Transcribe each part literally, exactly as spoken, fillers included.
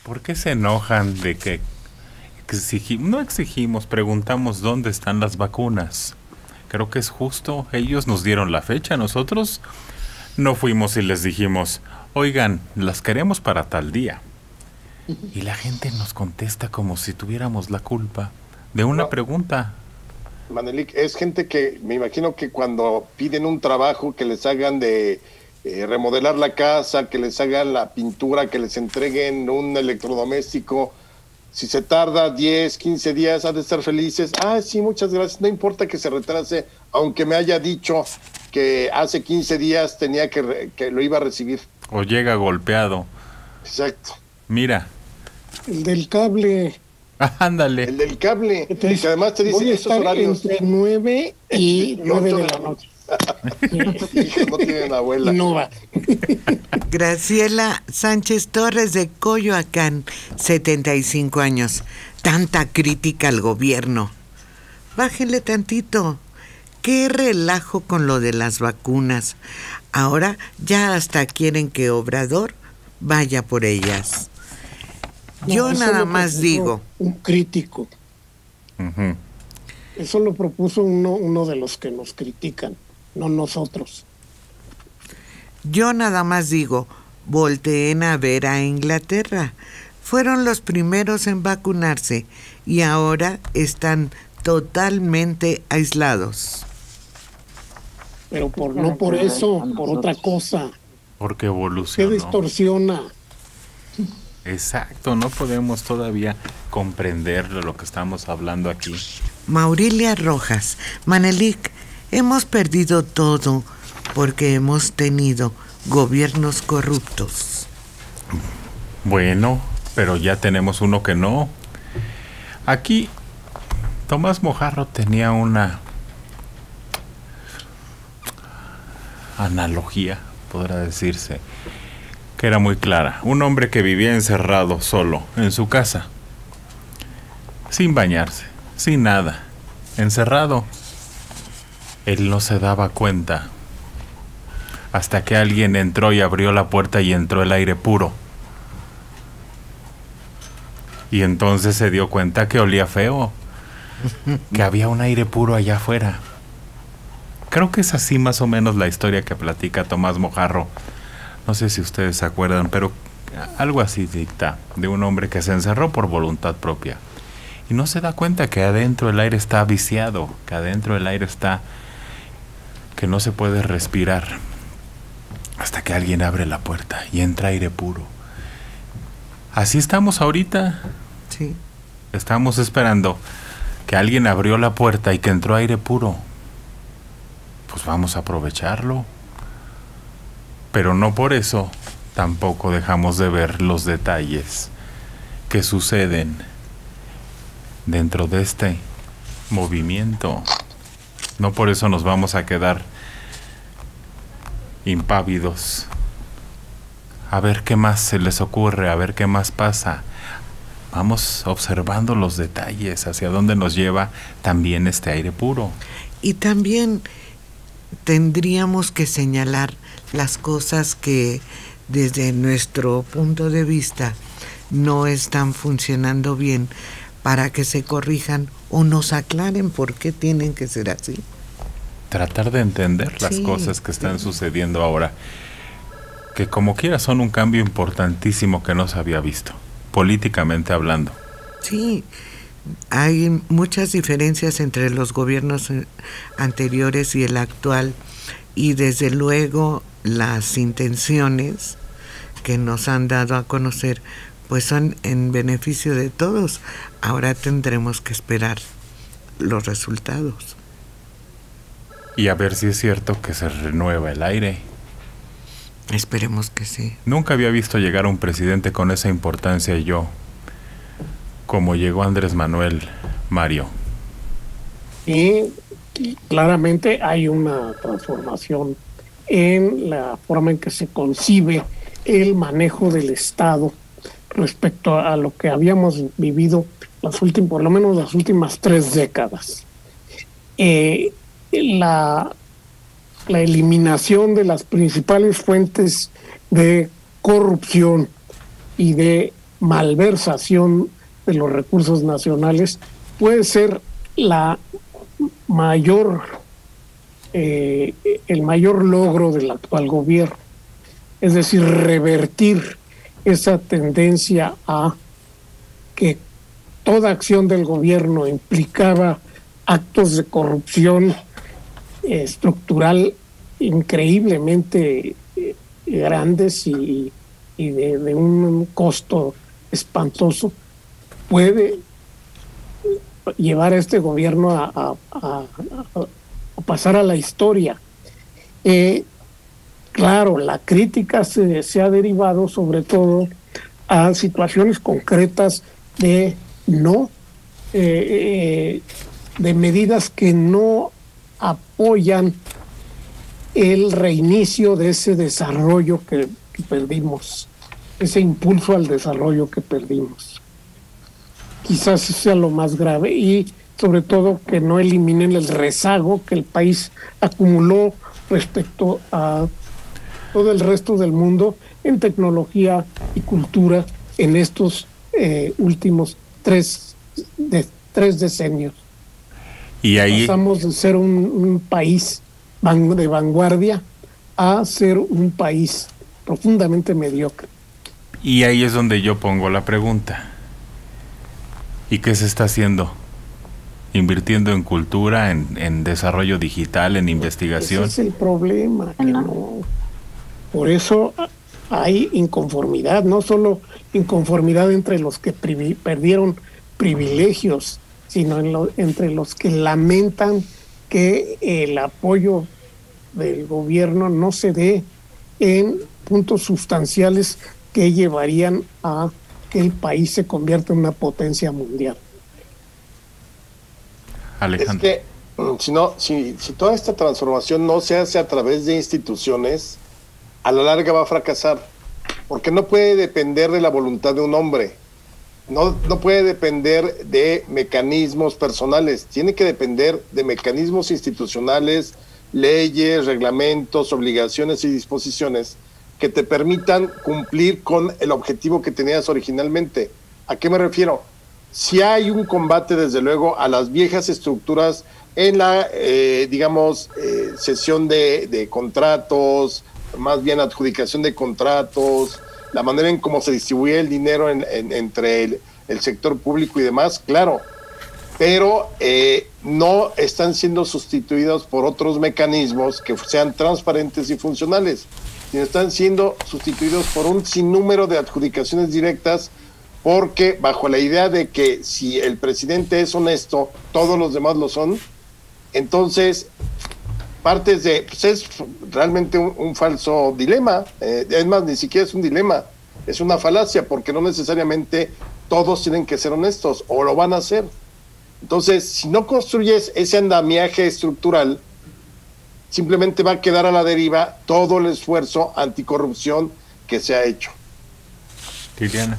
¿Por qué se enojan de que exigimos, no exigimos, preguntamos dónde están las vacunas? Creo que es justo, ellos nos dieron la fecha, nosotros no fuimos y les dijimos, oigan, las queremos para tal día. Y la gente nos contesta como si tuviéramos la culpa de una no. pregunta. Manelik, es gente que me imagino que cuando piden un trabajo que les hagan de eh, remodelar la casa, que les hagan la pintura, que les entreguen un electrodoméstico, si se tarda diez, quince días, ha de estar felices. Ah, sí, muchas gracias, no importa que se retrase, aunque me haya dicho que hace quince días tenía que, re, que lo iba a recibir. O llega golpeado. Exacto. Mira. El del cable. Ah, ándale. El del cable. Entonces, que además te dice esos horarios. Entre nueve y nueve de la noche. No tienen abuela. No va. Graciela Sánchez Torres de Coyoacán, setenta y cinco años. Tanta crítica al gobierno. Bájenle tantito. Qué relajo con lo de las vacunas. Ahora ya hasta quieren que Obrador vaya por ellas. No, Yo nada más digo. Un crítico. Uh-huh. Eso lo propuso uno, uno de los que nos critican, no nosotros. Yo nada más digo, volteen a ver a Inglaterra. Fueron los primeros en vacunarse y ahora están totalmente aislados. Pero por no por eso, por otra cosa. Porque evolucionó. Se distorsiona. Exacto, no podemos todavía comprender lo que estamos hablando aquí. Maurilia Rojas, Manelik, hemos perdido todo porque hemos tenido gobiernos corruptos. Bueno, pero ya tenemos uno que no. Aquí, Tomás Mojarro tenía una analogía, podrá decirse, que era muy clara. Un hombre que vivía encerrado solo en su casa, sin bañarse, sin nada, encerrado. Él no se daba cuenta hasta que alguien entró y abrió la puerta y entró el aire puro. Y entonces se dio cuenta que olía feo, que había un aire puro allá afuera. Creo que es así más o menos la historia que platica Tomás Mojarro. No sé si ustedes se acuerdan, pero algo así dicta, de un hombre que se encerró por voluntad propia. Y no se da cuenta que adentro el aire está viciado, que adentro el aire está, que no se puede respirar. Hasta que alguien abre la puerta y entra aire puro. Así estamos ahorita. Sí. Estamos esperando que alguien abrió la puerta y que entró aire puro. Pues vamos a aprovecharlo. Pero no por eso tampoco dejamos de ver los detalles que suceden dentro de este movimiento. No por eso nos vamos a quedar impávidos. A ver qué más se les ocurre, a ver qué más pasa. Vamos observando los detalles, hacia dónde nos lleva también este aire puro. Y también tendríamos que señalar las cosas que desde nuestro punto de vista no están funcionando bien para que se corrijan o nos aclaren por qué tienen que ser así. Tratar de entender las sí, cosas que están sí. sucediendo ahora, que como quiera son un cambio importantísimo que no se había visto, políticamente hablando. Sí, hay muchas diferencias entre los gobiernos anteriores y el actual, y desde luego las intenciones que nos han dado a conocer pues son en beneficio de todos. Ahora tendremos que esperar los resultados. Y a ver si es cierto que se renueva el aire. Esperemos que sí. Nunca había visto llegar a un presidente con esa importancia yo, como llegó Andrés Manuel, Mario. Y claramente hay una transformación en la forma en que se concibe el manejo del Estado respecto a lo que habíamos vivido las últimas, por lo menos las últimas tres décadas. Eh, la, la eliminación de las principales fuentes de corrupción y de malversación de los recursos nacionales puede ser la mayor, eh, el mayor logro del actual gobierno. Es decir, revertir esa tendencia a que toda acción del gobierno implicaba actos de corrupción eh, estructural increíblemente eh, grandes y, y de, de un costo espantoso, puede llevar a este gobierno a, a, a, a pasar a la historia. Eh, claro, la crítica se, se ha derivado sobre todo a situaciones concretas de no, eh, eh, de medidas que no apoyan el reinicio de ese desarrollo que, que perdimos, ese impulso al desarrollo que perdimos. Quizás sea lo más grave, y sobre todo que no eliminen el rezago que el país acumuló respecto a todo el resto del mundo en tecnología y cultura en estos eh, últimos tres, de, tres decenios. Y ahí pasamos de ser un, un país van, de vanguardia a ser un país profundamente mediocre. Y ahí es donde yo pongo la pregunta. ¿Y qué se está haciendo? Invirtiendo en cultura, en, en desarrollo digital, en investigación. Ese es el problema, que no. Por eso hay inconformidad, no solo inconformidad entre los que privi- perdieron privilegios, sino en lo, entre los que lamentan que el apoyo del gobierno no se dé en puntos sustanciales que llevarían a que el país se convierta en una potencia mundial. Alejandro. Es que si, no, si, si toda esta transformación no se hace a través de instituciones, a la larga va a fracasar, porque no puede depender de la voluntad de un hombre, no, no puede depender de mecanismos personales, tiene que depender de mecanismos institucionales, leyes, reglamentos, obligaciones y disposiciones que te permitan cumplir con el objetivo que tenías originalmente. ¿A qué me refiero? Si hay un combate, desde luego, a las viejas estructuras en la, eh, digamos, eh, cesión de, de contratos, más bien adjudicación de contratos, la manera en cómo se distribuye el dinero en, en, entre el, el sector público y demás, claro, pero eh, no están siendo sustituidos por otros mecanismos que sean transparentes y funcionales, sino están siendo sustituidos por un sinnúmero de adjudicaciones directas, porque bajo la idea de que si el presidente es honesto, todos los demás lo son, entonces partes de, pues es realmente un, un falso dilema, eh, es más, ni siquiera es un dilema, es una falacia, porque no necesariamente todos tienen que ser honestos, o lo van a hacer. Entonces, si no construyes ese andamiaje estructural, simplemente va a quedar a la deriva todo el esfuerzo anticorrupción que se ha hecho. Liliana.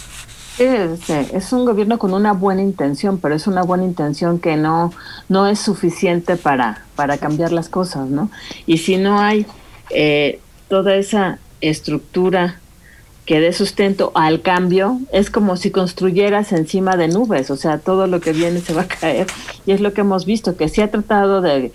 Es, es un gobierno con una buena intención, pero es una buena intención que no, no es suficiente para, para cambiar las cosas, ¿no? Y si no hay eh, toda esa estructura que dé sustento al cambio, es como si construyeras encima de nubes, o sea, todo lo que viene se va a caer. Y es lo que hemos visto, que se ha tratado de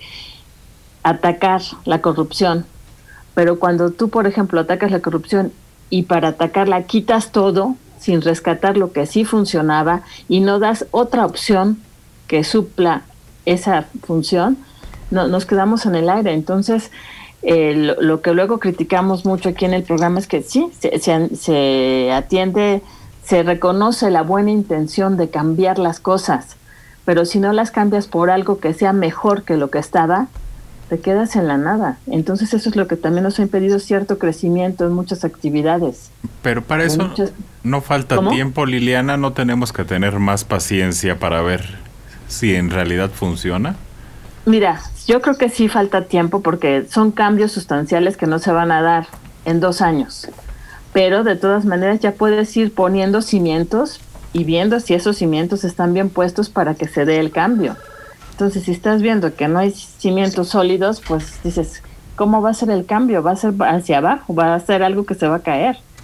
atacar la corrupción, pero cuando tú, por ejemplo, atacas la corrupción y para atacarla quitas todo, sin rescatar lo que sí funcionaba y no das otra opción que supla esa función, no, nos quedamos en el aire. Entonces, eh, lo, lo que luego criticamos mucho aquí en el programa es que sí, se, se, se atiende, se reconoce la buena intención de cambiar las cosas, pero si no las cambias por algo que sea mejor que lo que estaba, te quedas en la nada. Entonces eso es lo que también nos ha impedido cierto crecimiento en muchas actividades. Pero para eso muchas... no falta ¿Cómo? tiempo, Liliana, no tenemos que tener más paciencia para ver si en realidad funciona. Mira, yo creo que sí falta tiempo porque son cambios sustanciales que no se van a dar en dos años. Pero de todas maneras ya puedes ir poniendo cimientos y viendo si esos cimientos están bien puestos para que se dé el cambio. Entonces, si estás viendo que no hay cimientos sólidos, pues dices, ¿cómo va a ser el cambio? ¿Va a ser hacia abajo? ¿Va a ser algo que se va a caer?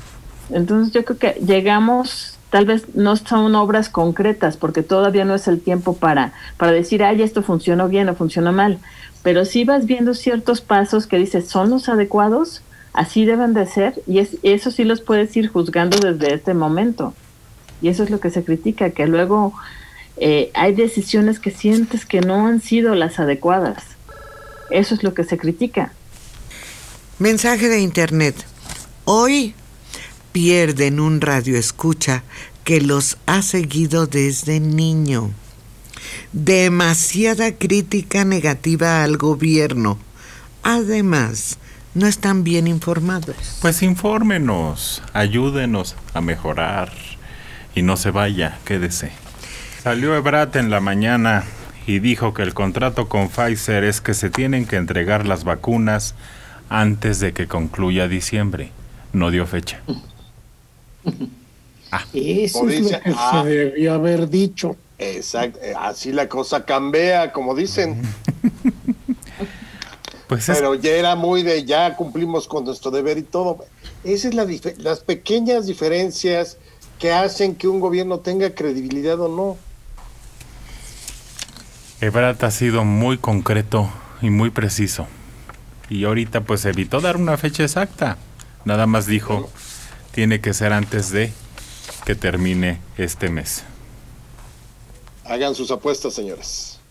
Entonces yo creo que llegamos, tal vez no son obras concretas, porque todavía no es el tiempo para, para decir, ay, esto funcionó bien o funcionó mal, pero sí vas viendo ciertos pasos que dices, ¿son los adecuados? Así deben de ser, y es, eso sí los puedes ir juzgando desde este momento. Y eso es lo que se critica, que luego eh, hay decisiones que sientes que no han sido las adecuadas. Eso es lo que se critica. Mensaje de internet. Hoy pierden un radioescucha que los ha seguido desde niño. Demasiada crítica negativa al gobierno. Además, no están bien informados. Pues infórmenos, ayúdenos a mejorar y no se vaya, quédese. Salió Ebrard en la mañana y dijo que el contrato con Pfizer es que se tienen que entregar las vacunas antes de que concluya diciembre. No dio fecha. Ah. Eso o es dice, lo que ah, se debió haber dicho. Exacto, así la cosa cambia, como dicen. Pues es... Pero ya era muy de ya cumplimos con nuestro deber y todo. Esas son la dif- las pequeñas diferencias que hacen que un gobierno tenga credibilidad o no. Ebrard ha sido muy concreto y muy preciso. Y ahorita pues evitó dar una fecha exacta. Nada más dijo, bueno, tiene que ser antes de que termine este mes. Hagan sus apuestas, señores.